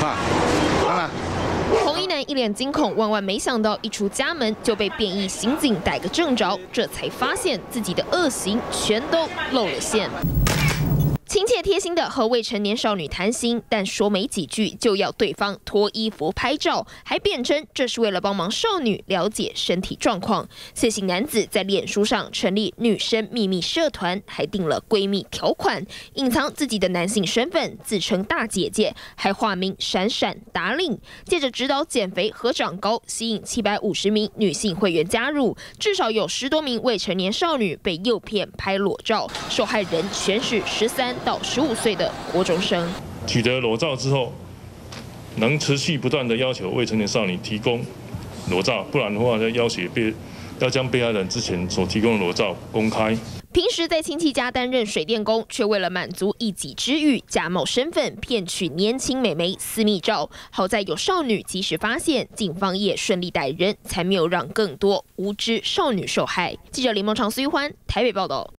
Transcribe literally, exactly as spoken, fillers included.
怕，当然。 红衣男一脸惊恐，万万没想到一出家门就被便衣刑警逮个正着，这才发现自己的恶行全都露了馅。 亲切贴心的和未成年少女谈心，但说没几句就要对方脱衣服拍照，还辩称这是为了帮忙少女了解身体状况。谢姓男子在脸书上成立女生秘密社团，还定了闺蜜条款，隐藏自己的男性身份，自称大姐姐，还化名闪闪达令，借着指导减肥和长高，吸引七百五十名女性会员加入，至少有十多名未成年少女被诱骗拍裸照，受害人全是十三。 到十五岁的国中生， 取得裸照之后，能持续不断的要求未成年少女提供裸照，不然的话，要要挟被要将被害人之前所提供的裸照公开。 平时在亲戚家担任水电工，却为了满足一己之欲，假冒身份骗取年轻美眉私密照。好在有少女及时发现，警方也顺利逮人，才没有让更多无知少女受害。记者林梦长、苏玉欢台北报道。